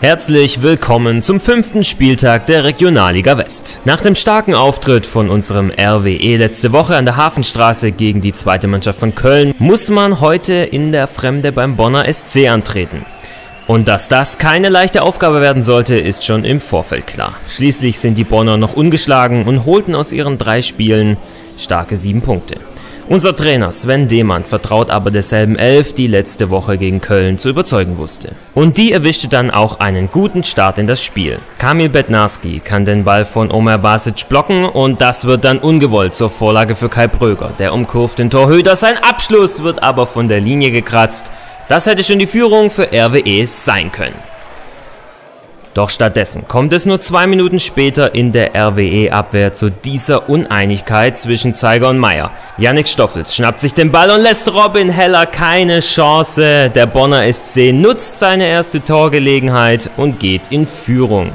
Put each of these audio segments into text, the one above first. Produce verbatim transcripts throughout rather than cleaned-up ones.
Herzlich willkommen zum fünften Spieltag der Regionalliga West. Nach dem starken Auftritt von unserem R W E letzte Woche an der Hafenstraße gegen die zweite Mannschaft von Köln, muss man heute in der Fremde beim Bonner S C antreten. Und dass das keine leichte Aufgabe werden sollte, ist schon im Vorfeld klar. Schließlich sind die Bonner noch ungeschlagen und holten aus ihren drei Spielen starke sieben Punkte. Unser Trainer Sven Demann vertraut aber derselben Elf, die letzte Woche gegen Köln zu überzeugen wusste. Und die erwischte dann auch einen guten Start in das Spiel. Kamil Bednarski kann den Ball von Omer Basic blocken und das wird dann ungewollt zur Vorlage für Kai Bröger. Der umkurvt den Torhüter, sein Abschluss wird aber von der Linie gekratzt. Das hätte schon die Führung für R W E sein können. Doch stattdessen kommt es nur zwei Minuten später in der R W E-Abwehr zu dieser Uneinigkeit zwischen Zeiger und Meier. Yannick Stoffels schnappt sich den Ball und lässt Robin Heller keine Chance. Der Bonner S C nutzt seine erste Torgelegenheit und geht in Führung.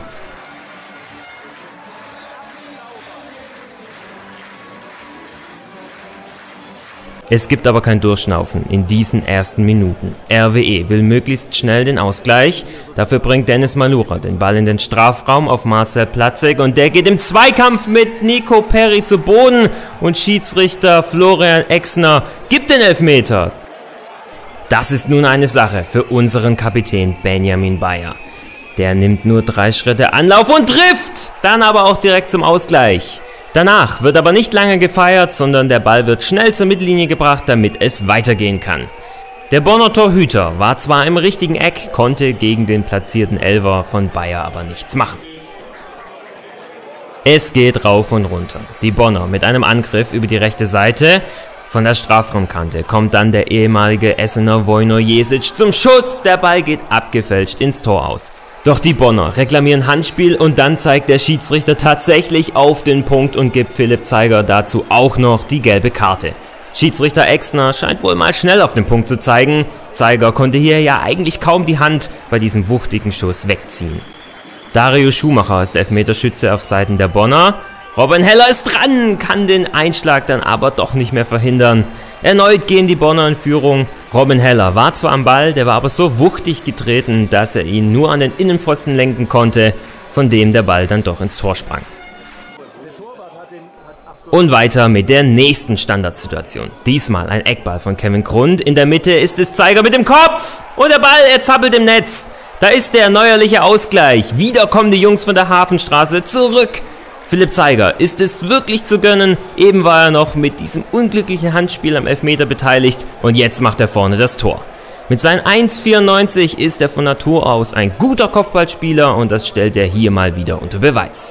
Es gibt aber kein Durchschnaufen in diesen ersten Minuten. R W E will möglichst schnell den Ausgleich. Dafür bringt Dennis Malura den Ball in den Strafraum auf Marcel Platzek und der geht im Zweikampf mit Nico Perry zu Boden und Schiedsrichter Florian Exner gibt den Elfmeter. Das ist nun eine Sache für unseren Kapitän Benjamin Bayer. Der nimmt nur drei Schritte Anlauf und trifft, dann aber auch direkt zum Ausgleich. Danach wird aber nicht lange gefeiert, sondern der Ball wird schnell zur Mittellinie gebracht, damit es weitergehen kann. Der Bonner Torhüter war zwar im richtigen Eck, konnte gegen den platzierten Elfer von Bayer aber nichts machen. Es geht rauf und runter. Die Bonner mit einem Angriff über die rechte Seite. Von der Strafraumkante kommt dann der ehemalige Essener Vojno Jesic zum Schuss. Der Ball geht abgefälscht ins Tor aus. Doch die Bonner reklamieren Handspiel und dann zeigt der Schiedsrichter tatsächlich auf den Punkt und gibt Philipp Zeiger dazu auch noch die gelbe Karte. Schiedsrichter Exner scheint wohl mal schnell auf den Punkt zu zeigen. Zeiger konnte hier ja eigentlich kaum die Hand bei diesem wuchtigen Schuss wegziehen. Dario Schumacher ist Elfmeterschütze auf Seiten der Bonner. Robin Heller ist dran, kann den Einschlag dann aber doch nicht mehr verhindern. Erneut gehen die Bonner in Führung. Robin Heller war zwar am Ball, der war aber so wuchtig getreten, dass er ihn nur an den Innenpfosten lenken konnte, von dem der Ball dann doch ins Tor sprang. Und weiter mit der nächsten Standardsituation. Diesmal ein Eckball von Kevin Grund. In der Mitte ist es Zeiger mit dem Kopf und der Ball, er zappelt im Netz. Da ist der neuerliche Ausgleich. Wieder kommen die Jungs von der Hafenstraße zurück. Philipp Zeiger ist es wirklich zu gönnen, eben war er noch mit diesem unglücklichen Handspiel am Elfmeter beteiligt und jetzt macht er vorne das Tor. Mit seinen eins Komma vierundneunzig ist er von Natur aus ein guter Kopfballspieler und das stellt er hier mal wieder unter Beweis.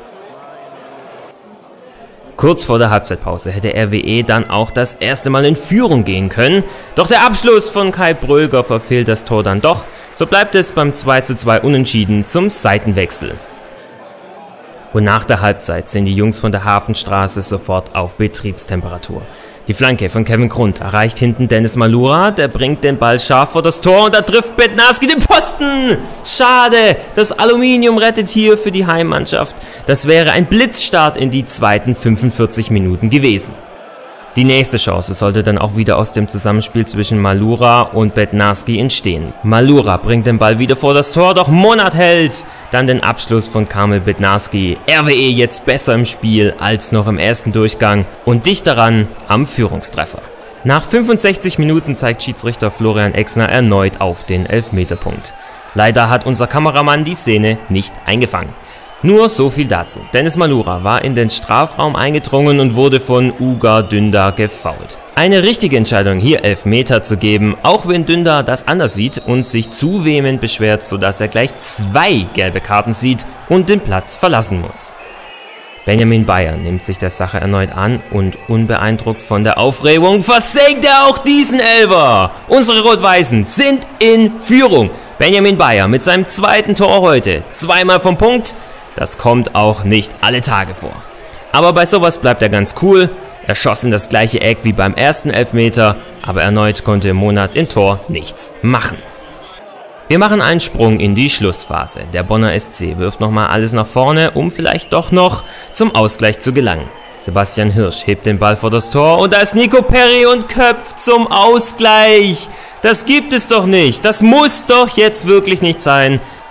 Kurz vor der Halbzeitpause hätte R W E dann auch das erste Mal in Führung gehen können, doch der Abschluss von Kai Bröger verfehlt das Tor dann doch, so bleibt es beim zwei zu zwei Unentschieden zum Seitenwechsel. Und nach der Halbzeit sind die Jungs von der Hafenstraße sofort auf Betriebstemperatur. Die Flanke von Kevin Grund erreicht hinten Dennis Malura, der bringt den Ball scharf vor das Tor und da trifft Bednarski den Pfosten. Schade, das Aluminium rettet hier für die Heimmannschaft. Das wäre ein Blitzstart in die zweiten fünfundvierzig Minuten gewesen. Die nächste Chance sollte dann auch wieder aus dem Zusammenspiel zwischen Malura und Bednarski entstehen. Malura bringt den Ball wieder vor das Tor, doch Monat hält dann den Abschluss von Kamil Bednarski. R W E jetzt besser im Spiel als noch im ersten Durchgang und dicht daran am Führungstreffer. Nach fünfundsechzig Minuten zeigt Schiedsrichter Florian Exner erneut auf den Elfmeterpunkt. Leider hat unser Kameramann die Szene nicht eingefangen. Nur so viel dazu. Dennis Malura war in den Strafraum eingedrungen und wurde von Uğur Dündar gefoult. Eine richtige Entscheidung, hier Elfmeter zu geben, auch wenn Dündar das anders sieht und sich zu vehement beschwert, sodass er gleich zwei gelbe Karten sieht und den Platz verlassen muss. Benjamin Bayer nimmt sich der Sache erneut an und unbeeindruckt von der Aufregung versenkt er auch diesen Elfer. Unsere Rot-Weißen sind in Führung. Benjamin Bayer mit seinem zweiten Tor heute, zweimal vom Punkt. Das kommt auch nicht alle Tage vor. Aber bei sowas bleibt er ganz cool. Er schoss in das gleiche Eck wie beim ersten Elfmeter, aber erneut konnte Monat im Tor nichts machen. Wir machen einen Sprung in die Schlussphase. Der Bonner S C wirft nochmal alles nach vorne, um vielleicht doch noch zum Ausgleich zu gelangen. Sebastian Hirsch hebt den Ball vor das Tor und da ist Nico Perry und köpft zum Ausgleich. Das gibt es doch nicht. Das muss doch jetzt wirklich nicht sein.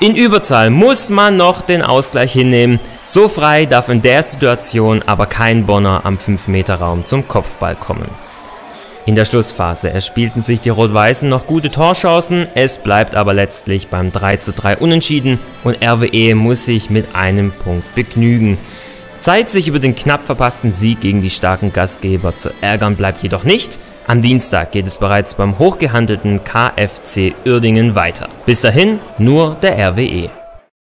In Überzahl muss man noch den Ausgleich hinnehmen. So frei darf in der Situation aber kein Bonner am fünf Meter Raum zum Kopfball kommen. In der Schlussphase erspielten sich die Rot-Weißen noch gute Torchancen, es bleibt aber letztlich beim drei zu drei Unentschieden und R W E muss sich mit einem Punkt begnügen. Zeit, sich über den knapp verpassten Sieg gegen die starken Gastgeber zu ärgern, bleibt jedoch nicht. Am Dienstag geht es bereits beim hochgehandelten K F C Uerdingen weiter. Bis dahin nur der R W E.